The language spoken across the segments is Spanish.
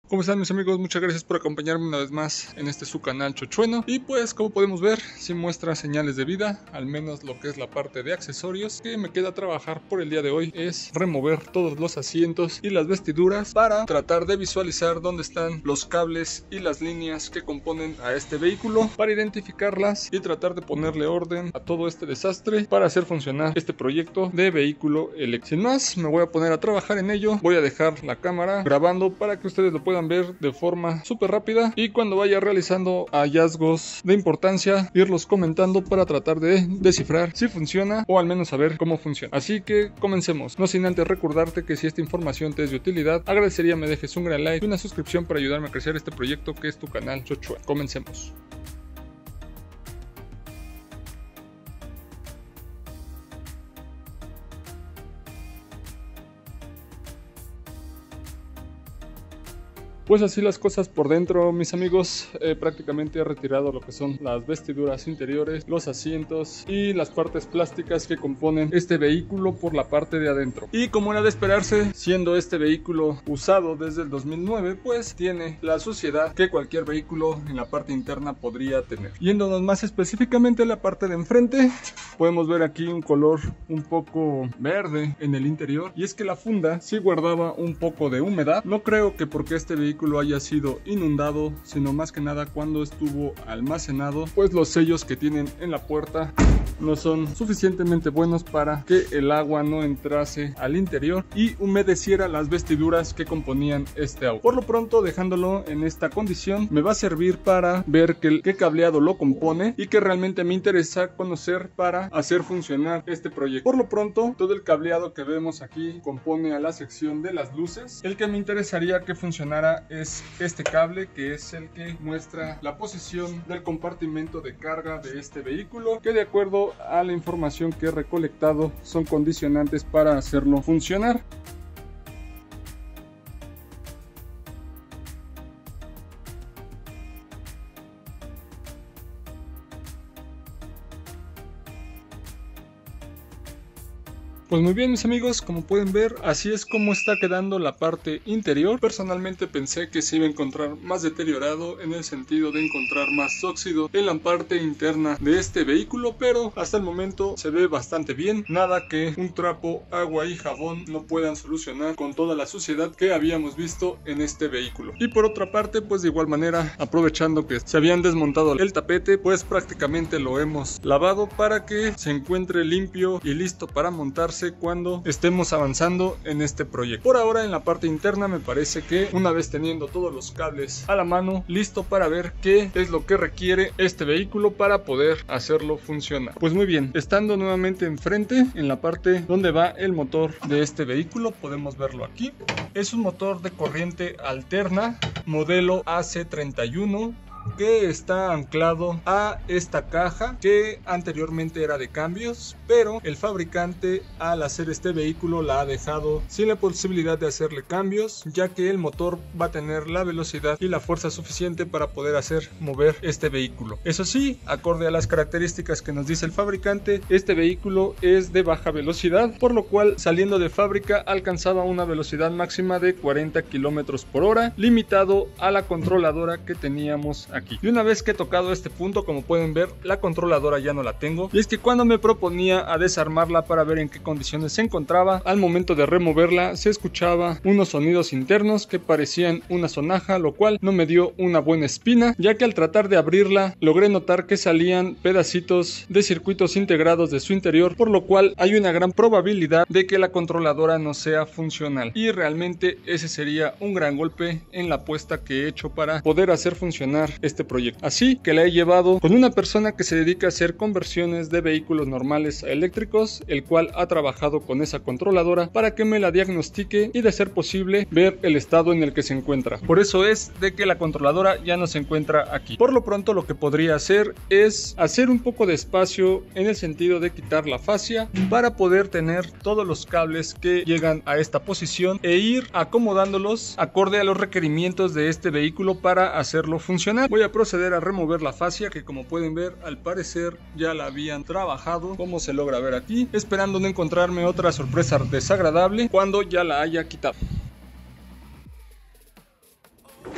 ¿Cómo están mis amigos? Muchas gracias por acompañarme una vez más en este su canal Chochueno. Y pues como podemos ver, sí muestra señales de vida, al menos lo que es la parte de accesorios. Que me queda trabajar por el día de hoy es remover todos los asientos y las vestiduras para tratar de visualizar dónde están los cables y las líneas que componen a este vehículo, para identificarlas y tratar de ponerle orden a todo este desastre para hacer funcionar este proyecto de vehículo eléctrico. Sin más, me voy a poner a trabajar en ello. Voy a dejar la cámara grabando para que ustedes lo puedan ver de forma súper rápida, y cuando vaya realizando hallazgos de importancia irlos comentando para tratar de descifrar si funciona o al menos saber cómo funciona. Así que comencemos, no sin antes recordarte que si esta información te es de utilidad, agradecería me dejes un gran like y una suscripción para ayudarme a crecer este proyecto que es tu canal Chochueno. Comencemos. Pues así las cosas por dentro, mis amigos. Prácticamente he retirado lo que son las vestiduras interiores, los asientos y las partes plásticas que componen este vehículo por la parte de adentro. Y como era de esperarse, siendo este vehículo usado desde el 2009, pues tiene la suciedad que cualquier vehículo en la parte interna podría tener. Yéndonos más específicamente a la parte de enfrente, podemos ver aquí un color un poco verde en el interior, y es que la funda sí guardaba un poco de humedad. No creo que porque este vehículo haya sido inundado, sino más que nada cuando estuvo almacenado, pues los sellos que tienen en la puerta no son suficientemente buenos para que el agua no entrase al interior y humedeciera las vestiduras que componían este auto. Por lo pronto, dejándolo en esta condición, me va a servir para ver qué cableado lo compone y que realmente me interesa conocer para hacer funcionar este proyecto. Por lo pronto, todo el cableado que vemos aquí compone a la sección de las luces. El que me interesaría que funcionara es este cable, que es el que muestra la posición del compartimento de carga de este vehículo, que de acuerdo a la información que he recolectado son condicionantes para hacerlo funcionar. Pues muy bien mis amigos, como pueden ver, así es como está quedando la parte interior. Personalmente pensé que se iba a encontrar más deteriorado, en el sentido de encontrar más óxido en la parte interna de este vehículo, pero hasta el momento se ve bastante bien. Nada que un trapo, agua y jabón no puedan solucionar con toda la suciedad que habíamos visto en este vehículo. Y por otra parte, pues de igual manera, aprovechando que se habían desmontado el tapete, pues prácticamente lo hemos lavado para que se encuentre limpio y listo para montarse cuando estemos avanzando en este proyecto. Por ahora, en la parte interna, me parece que una vez teniendo todos los cables a la mano, listo para ver qué es lo que requiere este vehículo para poder hacerlo funcionar. Pues muy bien, estando nuevamente enfrente, en la parte donde va el motor de este vehículo, podemos verlo aquí. Es un motor de corriente alterna, modelo AC31, que está anclado a esta caja que anteriormente era de cambios, pero el fabricante al hacer este vehículo la ha dejado sin la posibilidad de hacerle cambios, ya que el motor va a tener la velocidad y la fuerza suficiente para poder hacer mover este vehículo. Eso sí, acorde a las características que nos dice el fabricante, este vehículo es de baja velocidad, por lo cual saliendo de fábrica alcanzaba una velocidad máxima de 40 km por hora, limitado a la controladora que teníamos aquí. Y una vez que he tocado este punto, como pueden ver, la controladora ya no la tengo, y es que cuando me proponía a desarmarla para ver en qué condiciones se encontraba, al momento de removerla se escuchaba unos sonidos internos que parecían una sonaja, lo cual no me dio una buena espina, ya que al tratar de abrirla logré notar que salían pedacitos de circuitos integrados de su interior, por lo cual hay una gran probabilidad de que la controladora no sea funcional, y realmente ese sería un gran golpe en la apuesta que he hecho para poder hacer funcionar este proyecto. Así que la he llevado con una persona que se dedica a hacer conversiones de vehículos normales a eléctricos, el cual ha trabajado con esa controladora para que me la diagnostique y, de ser posible, ver el estado en el que se encuentra. Por eso es de que la controladora ya no se encuentra aquí. Por lo pronto, lo que podría hacer es hacer un poco de espacio en el sentido de quitar la fascia para poder tener todos los cables que llegan a esta posición e ir acomodándolos acorde a los requerimientos de este vehículo para hacerlo funcionar. Voy a proceder a remover la fascia, que como pueden ver, al parecer ya la habían trabajado, como se logra ver aquí, esperando no encontrarme otra sorpresa desagradable cuando ya la haya quitado.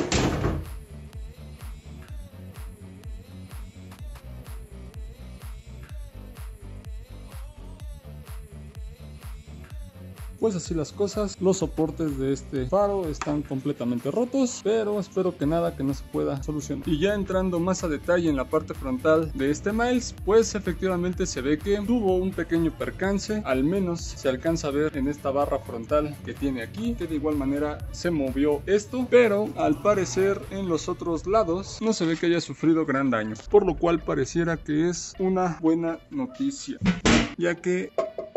pues así las cosas. Los soportes de este faro están completamente rotos, pero espero que nada que no se pueda solucionar. Y ya entrando más a detalle en la parte frontal de este Miles, pues efectivamente se ve que tuvo un pequeño percance, al menos se alcanza a ver en esta barra frontal que tiene aquí, que de igual manera se movió esto, pero al parecer en los otros lados no se ve que haya sufrido gran daño, por lo cual pareciera que es una buena noticia, ya que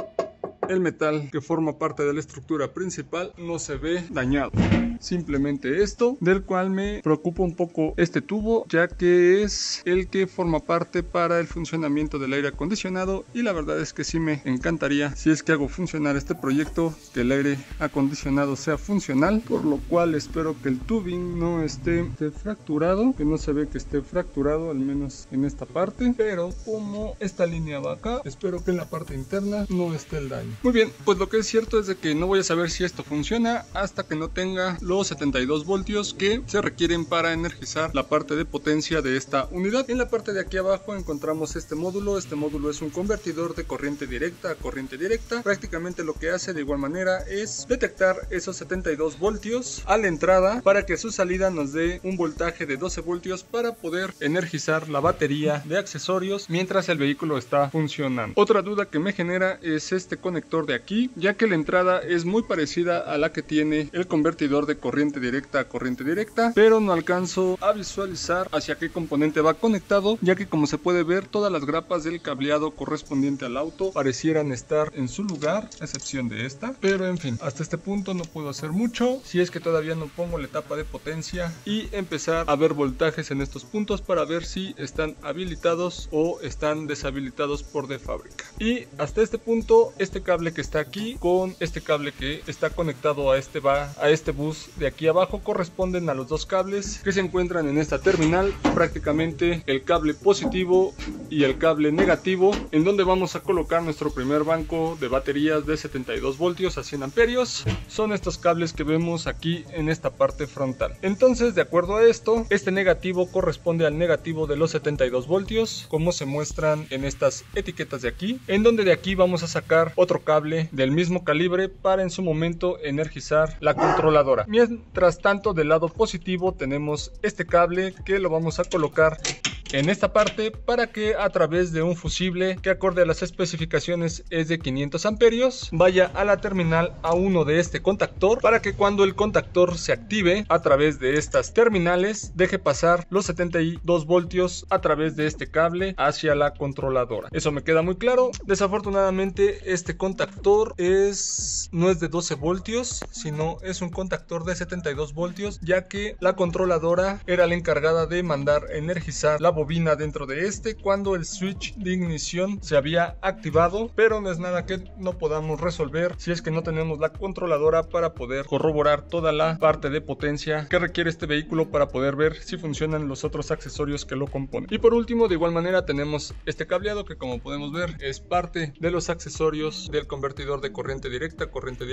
el metal que forma parte de la estructura principal no se ve dañado. Simplemente esto, del cual me preocupa un poco este tubo, ya que es el que forma parte para el funcionamiento del aire acondicionado, y la verdad es que sí me encantaría, si es que hago funcionar este proyecto, que el aire acondicionado sea funcional, por lo cual espero que el tubing no esté fracturado, que no se ve que esté fracturado, al menos en esta parte, pero como esta línea va acá, espero que en la parte interna no esté el daño. Muy bien, pues lo que es cierto es de que no voy a saber si esto funciona hasta que no tenga los 72 voltios que se requieren para energizar la parte de potencia de esta unidad. En la parte de aquí abajo encontramos este módulo. Este módulo es un convertidor de corriente directa a corriente directa. Prácticamente lo que hace de igual manera es detectar esos 72 voltios a la entrada para que a su salida nos dé un voltaje de 12 voltios para poder energizar la batería de accesorios mientras el vehículo está funcionando. Otra duda que me genera es este conector de aquí, ya que la entrada es muy parecida a la que tiene el convertidor de corriente directa a corriente directa, pero no alcanzo a visualizar hacia qué componente va conectado, ya que como se puede ver todas las grapas del cableado correspondiente al auto parecieran estar en su lugar, a excepción de esta, pero en fin, hasta este punto no puedo hacer mucho, si es que todavía no pongo la etapa de potencia y empezar a ver voltajes en estos puntos para ver si están habilitados o están deshabilitados por de fábrica. Y hasta este punto, este cable que está aquí con este cable que está conectado a este bus de aquí abajo corresponden a los dos cables que se encuentran en esta terminal, prácticamente el cable positivo y el cable negativo, en donde vamos a colocar nuestro primer banco de baterías de 72 voltios a 100 amperios. Son estos cables que vemos aquí en esta parte frontal. Entonces, de acuerdo a esto, este negativo corresponde al negativo de los 72 voltios, como se muestran en estas etiquetas de aquí, en donde de aquí vamos a sacar otro cable del mismo calibre para en su momento energizar la controladora. Mientras tanto, del lado positivo tenemos este cable que lo vamos a colocar en esta parte para que a través de un fusible que acorde a las especificaciones es de 500 amperios vaya a la terminal A1 de este contactor, para que cuando el contactor se active a través de estas terminales deje pasar los 72 voltios a través de este cable hacia la controladora. Eso me queda muy claro. Desafortunadamente este contactor no es de 12 voltios, sino es un contactor de 72 voltios, ya que la controladora era la encargada de mandar energizar la bobina dentro de este cuando el switch de ignición se había activado, pero no es nada que no podamos resolver si es que no tenemos la controladora para poder corroborar toda la parte de potencia que requiere este vehículo para poder ver si funcionan los otros accesorios que lo componen. Y por último, de igual manera tenemos este cableado que, como podemos ver, es parte de los accesorios del convertidor de corriente directa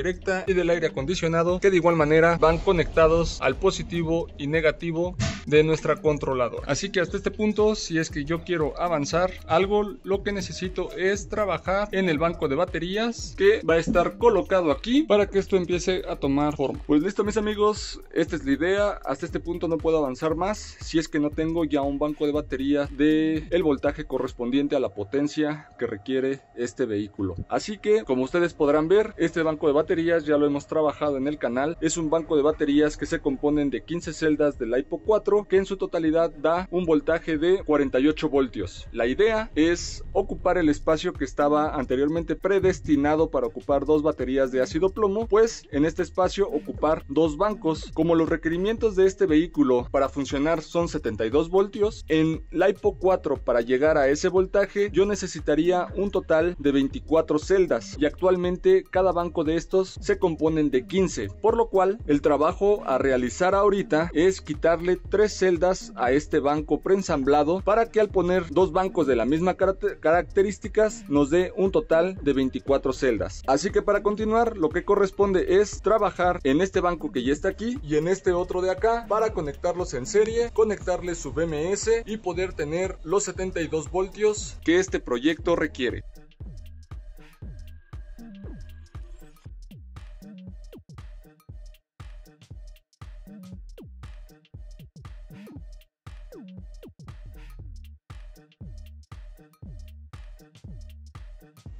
y del aire acondicionado, que de igual manera van conectados al positivo y negativo de nuestra controladora. Así que hasta este punto, si es que yo quiero avanzar algo, lo que necesito es trabajar en el banco de baterías que va a estar colocado aquí para que esto empiece a tomar forma. Pues listo, mis amigos, esta es la idea. Hasta este punto no puedo avanzar más si es que no tengo ya un banco de baterías de el voltaje correspondiente a la potencia que requiere este vehículo. Así que, como ustedes podrán ver, este banco de baterías ya lo hemos trabajado en el canal. Es un banco de baterías que se componen de 15 celdas de LiPo 4 que en su totalidad da un voltaje de 48 voltios. La idea es ocupar el espacio que estaba anteriormente predestinado para ocupar dos baterías de ácido plomo, pues en este espacio ocupar dos bancos. Como los requerimientos de este vehículo para funcionar son 72 voltios, en LiPo 4 para llegar a ese voltaje yo necesitaría un total de 24 celdas, y actualmente cada banco de estos se componen de 15, por lo cual el trabajo a realizar ahorita es quitarle 3 celdas a este banco preensamblado para que al poner dos bancos de la misma características nos dé un total de 24 celdas. Así que para continuar, lo que corresponde es trabajar en este banco que ya está aquí y en este otro de acá para conectarlos en serie, conectarle su BMS y poder tener los 72 voltios que este proyecto requiere.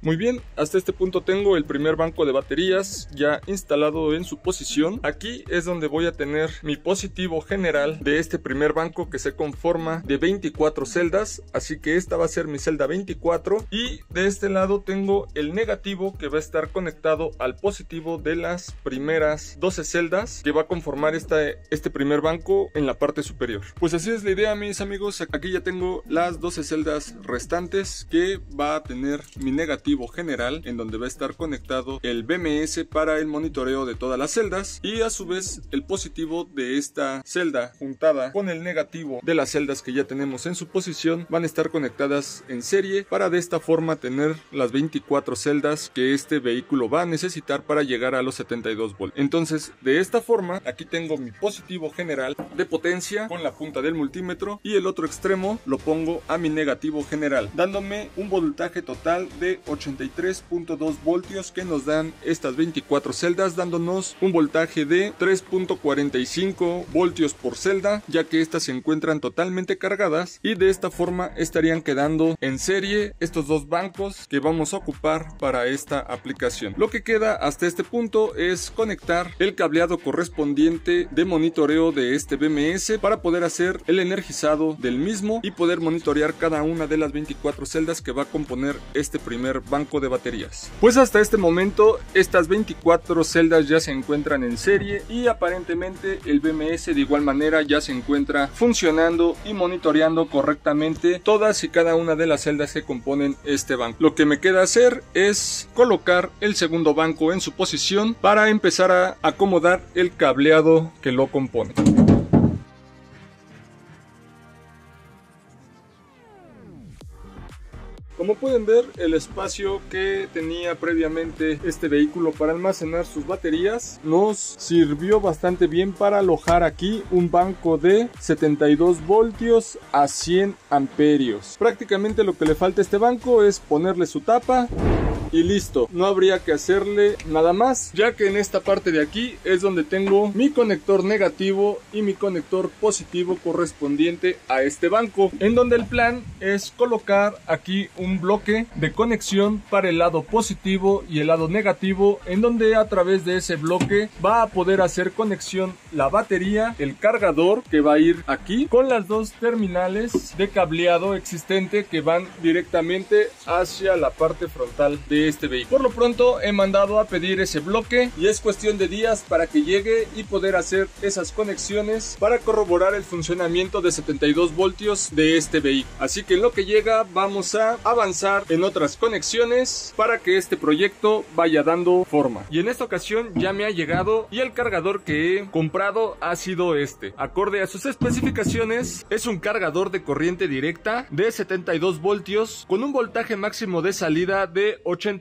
Muy bien, hasta este punto tengo el primer banco de baterías ya instalado en su posición. Aquí es donde voy a tener mi positivo general de este primer banco, que se conforma de 24 celdas, así que esta va a ser mi celda 24, y de este lado tengo el negativo que va a estar conectado al positivo de las primeras 12 celdas que va a conformar este primer banco en la parte superior. Pues así es la idea, mis amigos. Aquí ya tengo las 12 celdas restantes que va a tener mi negativo general, en donde va a estar conectado el BMS para el monitoreo de todas las celdas, y a su vez el positivo de esta celda juntada con el negativo de las celdas que ya tenemos en su posición van a estar conectadas en serie para de esta forma tener las 24 celdas que este vehículo va a necesitar para llegar a los 72 voltios. Entonces, de esta forma, aquí tengo mi positivo general de potencia con la punta del multímetro, y el otro extremo lo pongo a mi negativo general, dándome un voltaje total de 83.2 voltios que nos dan estas 24 celdas, dándonos un voltaje de 3.45 voltios por celda, ya que estas se encuentran totalmente cargadas, y de esta forma estarían quedando en serie estos dos bancos que vamos a ocupar para esta aplicación. Lo que queda hasta este punto es conectar el cableado correspondiente de monitoreo de este BMS para poder hacer el energizado del mismo y poder monitorear cada una de las 24 celdas que va a componer este primer banco de baterías. Pues hasta este momento estas 24 celdas ya se encuentran en serie, y aparentemente el BMS de igual manera ya se encuentra funcionando y monitoreando correctamente todas y cada una de las celdas que componen este banco. Lo que me queda hacer es colocar el segundo banco en su posición para empezar a acomodar el cableado que lo compone. Como pueden ver, el espacio que tenía previamente este vehículo para almacenar sus baterías nos sirvió bastante bien para alojar aquí un banco de 72 voltios a 100 amperios. Prácticamente lo que le falta a este banco es ponerle su tapa y listo, no habría que hacerle nada más, ya que en esta parte de aquí es donde tengo mi conector negativo y mi conector positivo correspondiente a este banco, en donde el plan es colocar aquí un bloque de conexión para el lado positivo y el lado negativo, en donde a través de ese bloque va a poder hacer conexión la batería, el cargador que va a ir aquí, con las dos terminales de cableado existente que van directamente hacia la parte frontal de este vehículo. Por lo pronto he mandado a pedir ese bloque y es cuestión de días para que llegue y poder hacer esas conexiones para corroborar el funcionamiento de 72 voltios de este vehículo. Así que en lo que llega vamos a avanzar en otras conexiones para que este proyecto vaya dando forma. Y en esta ocasión ya me ha llegado, y el cargador que he comprado ha sido este. Acorde a sus especificaciones, es un cargador de corriente directa de 72 voltios con un voltaje máximo de salida de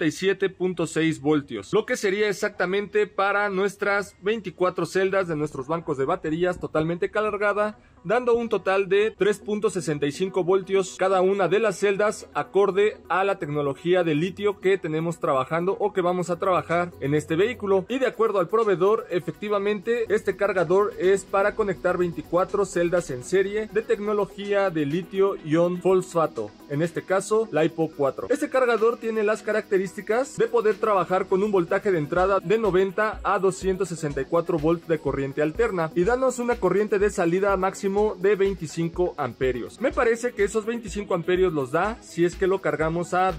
87.6 voltios, lo que sería exactamente para nuestras 24 celdas de nuestros bancos de baterías totalmente cargada, dando un total de 3.65 voltios cada una de las celdas, acorde a la tecnología de litio que tenemos trabajando o que vamos a trabajar en este vehículo. Y de acuerdo al proveedor, efectivamente este cargador es para conectar 24 celdas en serie de tecnología de litio-ion fosfato, en este caso LiPo4. Este cargador tiene las características de poder trabajar con un voltaje de entrada de 90 a 264 volts de corriente alterna y darnos una corriente de salida máximo de 25 amperios. Me parece que esos 25 amperios los da si es que lo cargamos a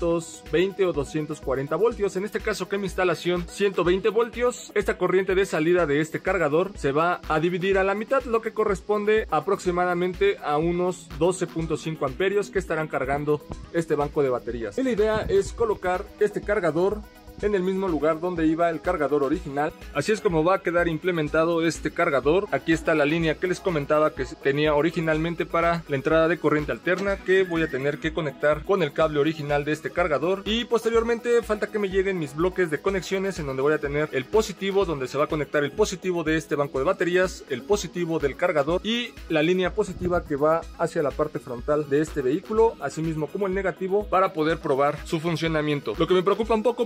220 o 240 voltios. En este caso, que mi instalación 120 voltios, esta corriente de salida de este cargador se va a dividir a la mitad, lo que corresponde aproximadamente a unos 12.5 amperios que estarán cargando este banco de baterías. Y la idea es colocar este cargador en el mismo lugar donde iba el cargador original. Así es como va a quedar implementado este cargador. Aquí está la línea que les comentaba que tenía originalmente para la entrada de corriente alterna, que voy a tener que conectar con el cable original de este cargador, y posteriormente falta que me lleguen mis bloques de conexiones, en donde voy a tener el positivo, donde se va a conectar el positivo de este banco de baterías, el positivo del cargador y la línea positiva que va hacia la parte frontal de este vehículo, así mismo como el negativo, para poder probar su funcionamiento. Lo que me preocupa un poco podría ser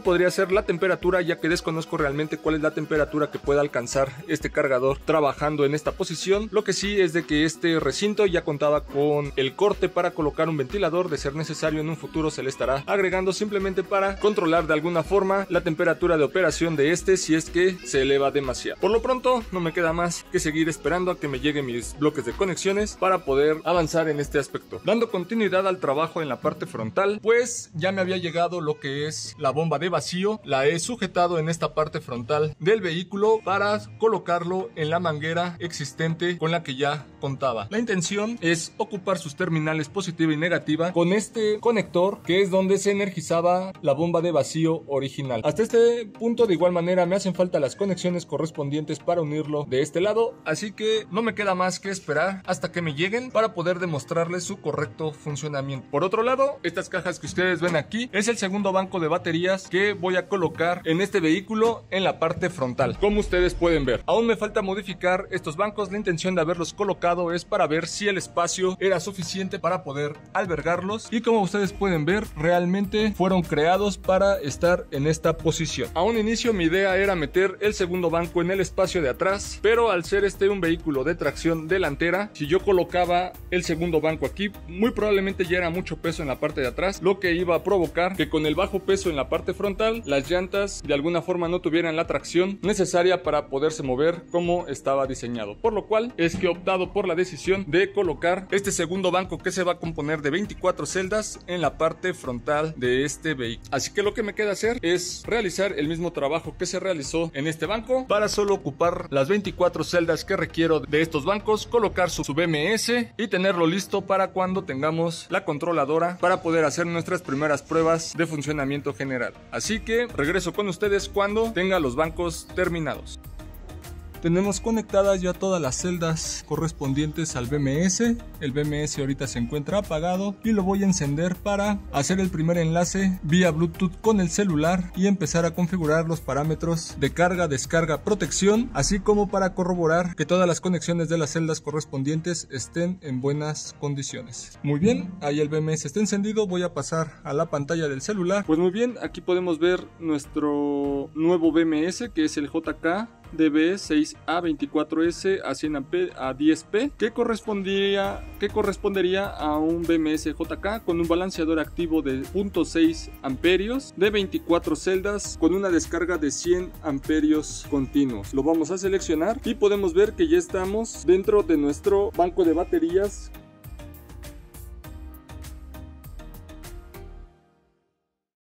conocer la temperatura, ya que desconozco realmente cuál es la temperatura que pueda alcanzar este cargador trabajando en esta posición. Lo que sí es de que este recinto ya contaba con el corte para colocar un ventilador. De ser necesario en un futuro se le estará agregando, simplemente para controlar de alguna forma la temperatura de operación de este si es que se eleva demasiado. Por lo pronto no me queda más que seguir esperando a que me lleguen mis bloques de conexiones para poder avanzar en este aspecto. Dando continuidad al trabajo en la parte frontal, pues ya me había llegado lo que es la bomba de vacío. La he sujetado en esta parte frontal del vehículo para colocarlo en la manguera existente con la que ya contaba. La intención es ocupar sus terminales positiva y negativa con este conector, que es donde se energizaba la bomba de vacío original. Hasta este punto de igual manera me hacen falta las conexiones correspondientes para unirlo de este lado, así que no me queda más que esperar hasta que me lleguen para poder demostrarles su correcto funcionamiento. Por otro lado, estas cajas que ustedes ven aquí es el segundo banco de baterías que voy a colocar en este vehículo en la parte frontal. Como ustedes pueden ver, aún me falta modificar estos bancos. La intención de haberlos colocado es para ver si el espacio era suficiente para poder albergarlos, y como ustedes pueden ver, realmente fueron creados para estar en esta posición. A un inicio mi idea era meter el segundo banco en el espacio de atrás, pero al ser este un vehículo de tracción delantera, si yo colocaba el segundo banco aquí, muy probablemente ya era mucho peso en la parte de atrás, lo que iba a provocar que con el bajo peso en la parte frontal, las llantas de alguna forma no tuvieran la tracción necesaria para poderse mover como estaba diseñado, por lo cual es que he optado por la decisión de colocar este segundo banco, que se va a componer de 24 celdas en la parte frontal de este vehículo. Así que lo que me queda hacer es realizar el mismo trabajo que se realizó en este banco, para solo ocupar las 24 celdas que requiero de estos bancos, colocar su BMS y tenerlo listo para cuando tengamos la controladora para poder hacer nuestras primeras pruebas de funcionamiento general. Así que regreso con ustedes cuando tenga los bancos terminados. Tenemos conectadas ya todas las celdas correspondientes al BMS. El BMS ahorita se encuentra apagado y lo voy a encender para hacer el primer enlace vía Bluetooth con el celular y empezar a configurar los parámetros de carga, descarga, protección, así como para corroborar que todas las conexiones de las celdas correspondientes estén en buenas condiciones. Muy bien, ahí el BMS está encendido. Voy a pasar a la pantalla del celular. Pues muy bien, aquí podemos ver nuestro nuevo BMS, que es el JK DB6A24S a 100 a 10P, que correspondería a un BMS JK con un balanceador activo de 0.6 amperios de 24 celdas con una descarga de 100 amperios continuos. Lo vamos a seleccionar y podemos ver que ya estamos dentro de nuestro banco de baterías